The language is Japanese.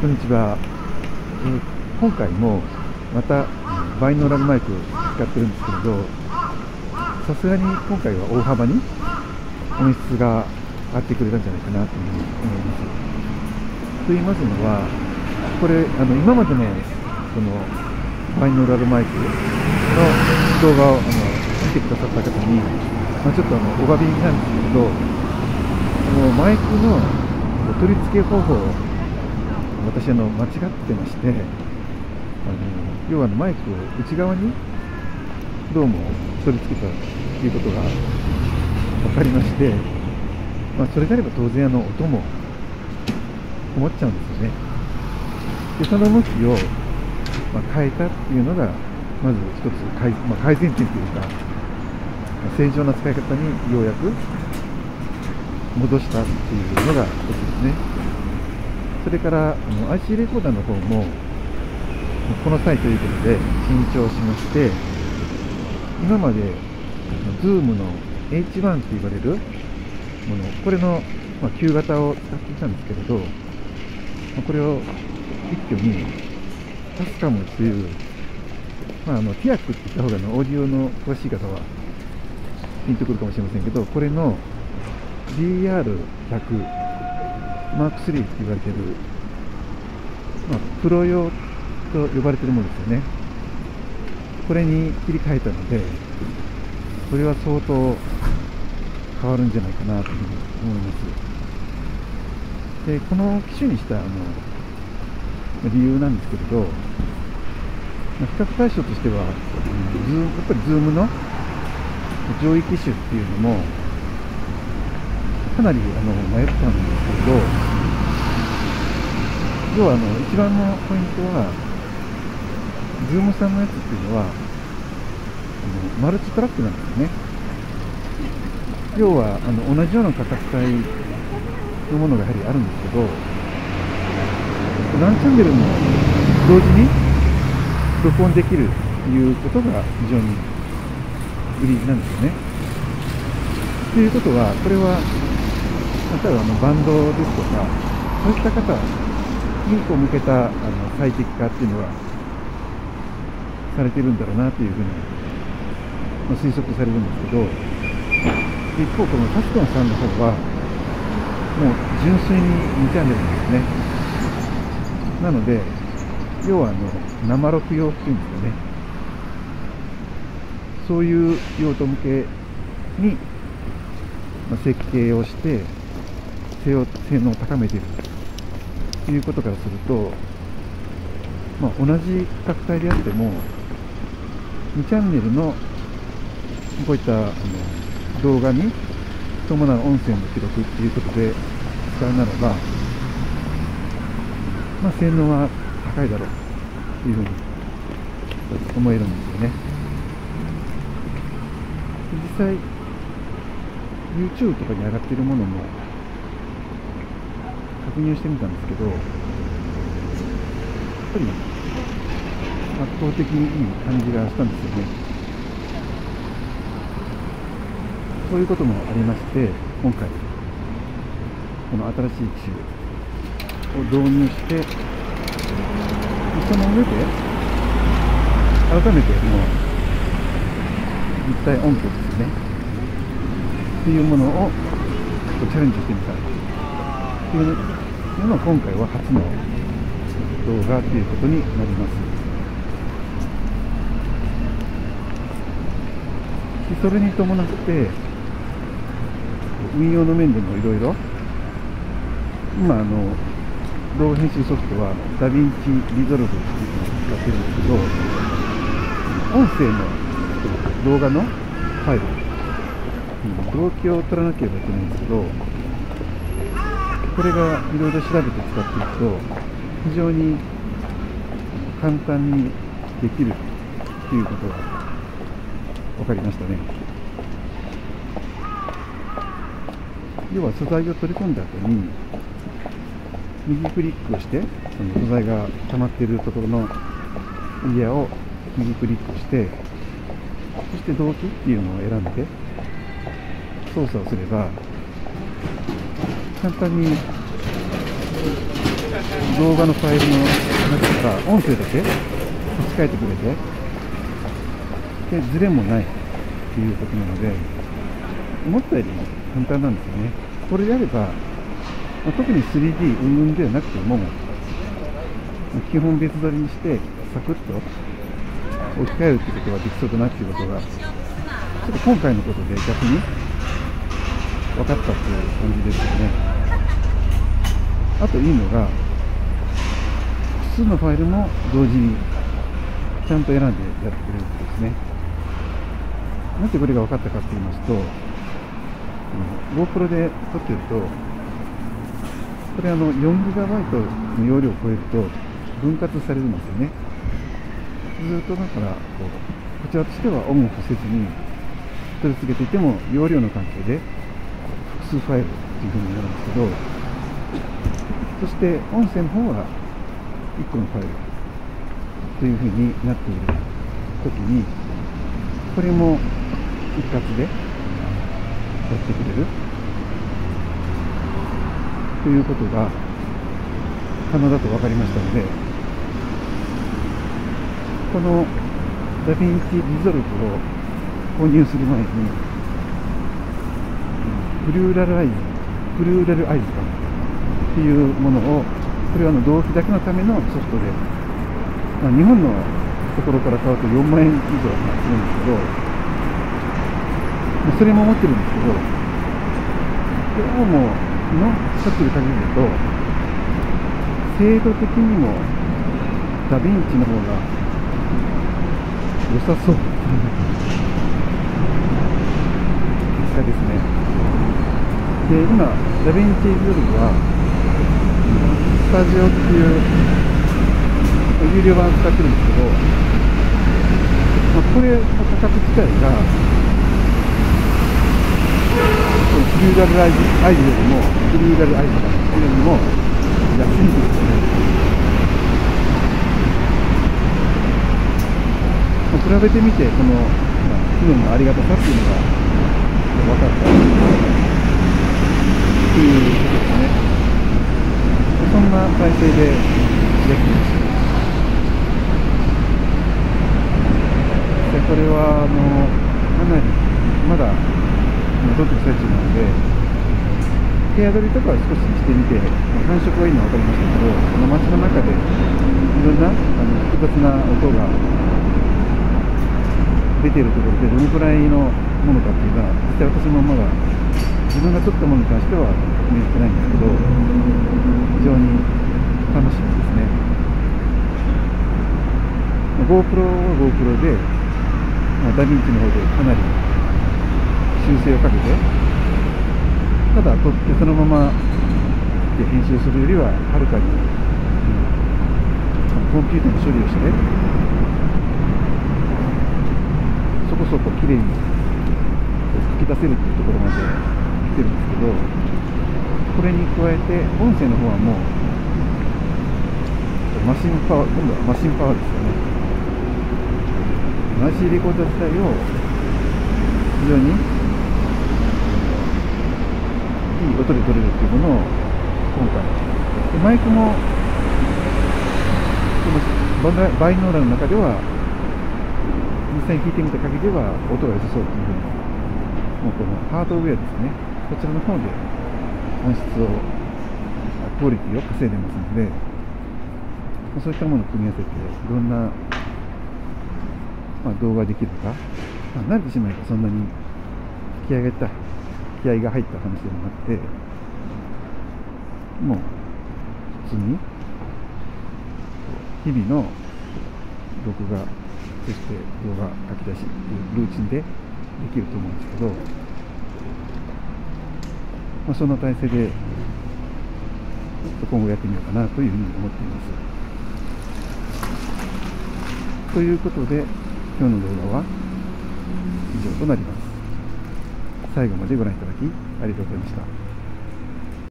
こんにちは。今回もまたバイノーラルマイクを使ってるんですけれど、さすがに今回は大幅に音質が上がってくれたんじゃないかなというふうに思います。と言いますのは、これ今までのこのバイノーラルマイクの動画を見てくださった方に、ちょっとお詫びなんですけれど、マイクの取り付け方法を私間違ってまして、要はマイクを内側にどうも取り付けたということが分かりまして、それであれば当然音もこもっちゃうんですよね。でその向きを、変えたっていうのがまず一つ改善点というか、正常な使い方にようやく戻したっていうのが一つですね。それからIC レコーダーの方もこの際ということで新調しまして、今まで Zoom の H1 と言われるもの、これの旧型を使っていたんですけれど、これを一挙にタスカムという、ティアックって言った方がオーディオの詳しい方はピンとくるかもしれませんけど、これの DR100 マーク3って言われている、プロ用と呼ばれているものですよね。これに切り替えたので、これは相当変わるんじゃないかなというふうに思います。で、この機種にした理由なんですけれど、比較対象としては、やっぱり Zoom の上位機種っていうのもかなり迷ったんですけど、要は一番のポイントは、Zoom さんのやつっていうのはマルチトラックなんですよね。要は同じような価格帯のものがやはりあるんですけど、何チャンネルも同時に録音できるということが非常に売りなんですよね。ということは、これは例えばバンドですとか、そういった方に向けた最適化っていうのはされてるんだろうなというふうに推測されるんですけど、一方このタスコンさんの方はもう純粋に2チャンネルなんですね。なので要は生録用っていうんですかね、そういう用途向けに設計をして性能を高めているということからすると、同じ価格帯であっても2チャンネルのこういった動画に伴う音声の記録ということで使うならば、性能は高いだろうというふうに思えるんですよね。実際 YouTube とかに上がっているものも確認してみたんですけど、やっぱり圧倒的にいい感じがしたんですよね。そういうこともありまして、今回この新しい機種を導入して、その上で改めて実体音響ですよねっていうものをチャレンジしてみたというのが今回は初の動画ということになります。それに伴って運用の面でもいろいろ、今動画編集ソフトはダヴィンチリゾルブっていうのを使ってるんですけど、音声の動画のファイル同期を取らなければいけないんですけど、これがいろいろ調べて使っていくと非常に簡単にできるということが分かりましたね。要は素材を取り込んだ後に右クリックをして、その素材が溜まっているところのエリアを右クリックして、そして動機っていうのを選んで操作をすれば簡単に動画のファイルの中から音声だけ差し替えてくれて、でズレもないっていうことなので、思ったよりも簡単なんですよね。これであれば、特に 3D 云々ではなくても、基本別撮りにしてサクッと置き換えるってことができそうだなっていうことが、ちょっと今回のことで逆に分かったっていう感じですよね。あといいのが、複数のファイルも同時にちゃんと選んでやってくれることですね。なぜこれが分かったかと言いますと、GoPro で撮ってると、これ4GB の容量を超えると分割されるんですよね。ずっとだからこちらとしてはオンオフせずに取り付けていても容量の関係で複数ファイルというふうになるんですけど、そして音声の方は1個のファイルというふうになっているときに、これも一括でやってくれるということが可能だと分かりましたので、このダヴィンチリゾルブを購入する前にプルーラルアイズっていうものを、これは同期だけのためのソフトで、日本のところから買うと4万円以上するんですけど、それも持ってるんですけど、どうものしゃってる限りだと精度的にもダヴィンチの方が良さそう結果ですね。で、今ダヴィンチリゾルブはスタジオっていう有料版を使ってるんですけど、これの価格自体がフルーラルアイズよりも安いんですよね。比べてみて、この機能のありがたさっていうのが分かったっていうことですね。そんな体制でやっています。で、これはかなりまだ撮ってる最中なので、部屋撮りとかは少ししてみて、感触がいいのは分かりましたけど、街の中でいろんな複雑な音が出ているところでどのくらいのものかっていうのは、実際私もまだ自分が撮ったものに関しては見えてないんですけど、非常に楽しみですね。GoPro は GoPro で、ダヴィンチの方でかなり修正をかけて、ただ撮ってそのままで編集するよりははるかに、コンピューターの処理をしてね、そこそこ綺麗に書き出せるっていうところまで来てるんですけど、これに加えて音声の方はもうマシンパワー、今度はマシンパワーですよね。IC レコーダー自体を非常にいい音で撮れるっていうものを今回で、マイクもこのバイノーラルの中では実際に聞いてみた限りでは音が良さそうっていうふうに、もうこのハードウェアですね、こちらの方で音質をクオリティを稼いでますので、そういったものを組み合わせていろんな、動画できるか、慣れてしまえばそんなに気合が入った話でもなくて、もう普通に日々の録画、そして動画書き出しっていうルーチンでできると思うんですけど、そんな体制で今後やってみようかなというふうに思っています。ということで、今日の動画は以上となります。最後までご覧いただきありがとうございました。